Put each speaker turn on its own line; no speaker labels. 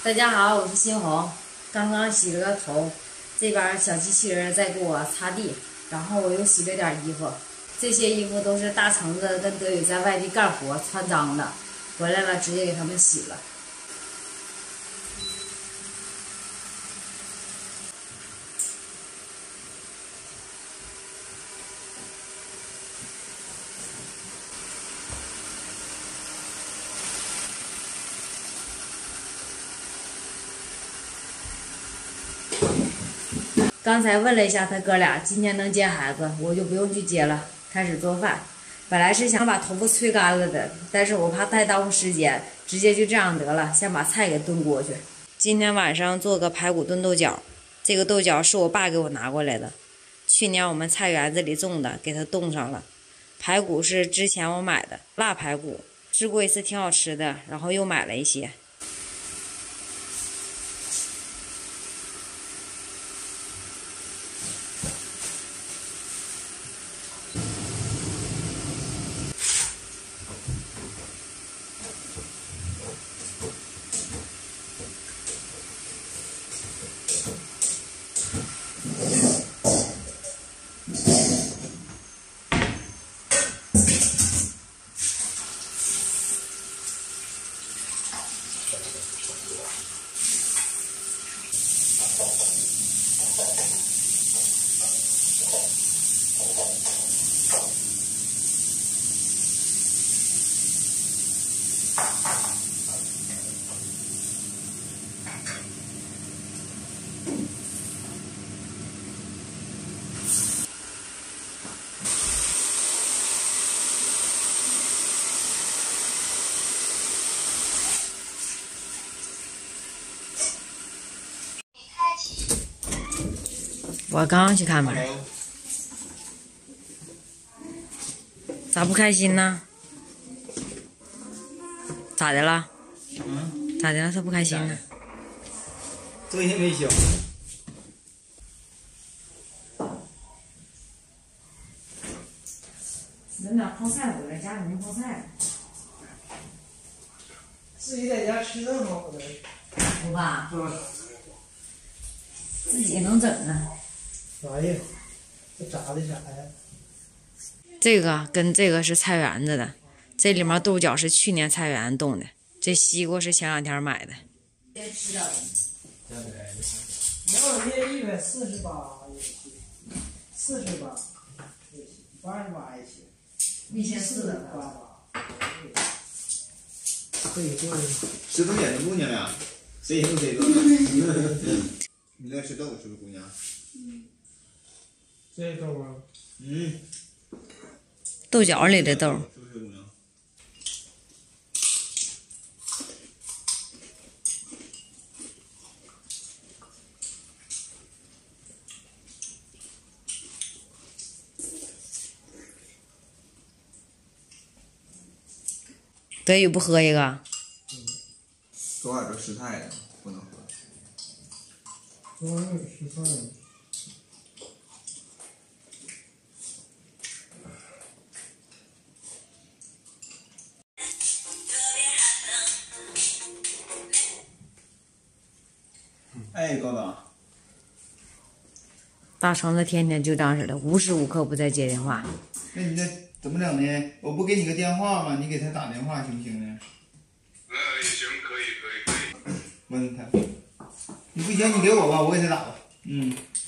大家好，我是新红，刚刚洗了个头，这边小机器人在给我擦地，然后我又洗了点衣服，这些衣服都是大橙子跟德宇在外地干活穿脏的，回来了直接给他们洗了。刚才问了一下他哥俩今天能接孩子，我就不用去接了，开始做饭。本来是想把头发吹干了的，但是我怕太耽误时间，直接就这样得了，先把菜给炖过去。今天晚上做个排骨炖豆角，这个豆角是我爸给我拿过来的，去年我们菜园子里种的，给它冻上了。排骨是之前我买的腊排骨，吃过一次挺好吃的，然后又买了一些。我刚刚去看门，咋不开心呢？咋的了？咋的了？他不开心呢？
作业没交。
恁俩泡菜回来，家里没泡菜。
自己在家吃这么好的，
不吧？自己能整啊？
啥呀？这炸的啥呀？
这个跟这个是菜园子的，这里面豆角是去年菜园冻的，这西瓜是前2天买的。先吃点。
没有，这148也行，48也行，88也行，1488。可以做的。
吃东点的姑娘俩，谁赢谁多。你在吃豆是不是姑娘？
这豆啊。
豆角里的豆。
是不是姑娘？
德宇不喝一个？
昨晚都吃菜了，不能喝。
昨晚有吃饭。
哎，高总。
大橙子天天就这样似的，无时无刻不在接电话。
那你这怎么整呢？我不给你个电话吗？你给他打电话行不行呢？
行，可以。
问他。你不行，你给我吧，我给他打吧。